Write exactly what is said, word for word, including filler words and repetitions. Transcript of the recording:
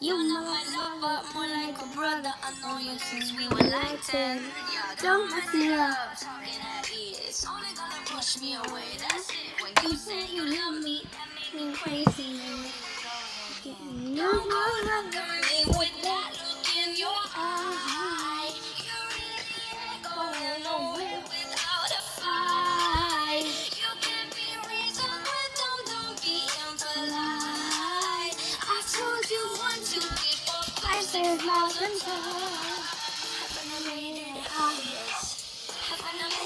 you're not my lover, more like a brother. I know you since we were like ten. Don't mess me up, talking at ears. Only gonna push me away, that's it. When you say you love me, that make me crazy. Don't go longer me with that look in your eye. You really ain't going nowhere without a fight. You can't be reasoned with, don't, don't be impolite. I told you one, two, three, four, five, six, miles and time. Haven't I made it obvious? Haven't I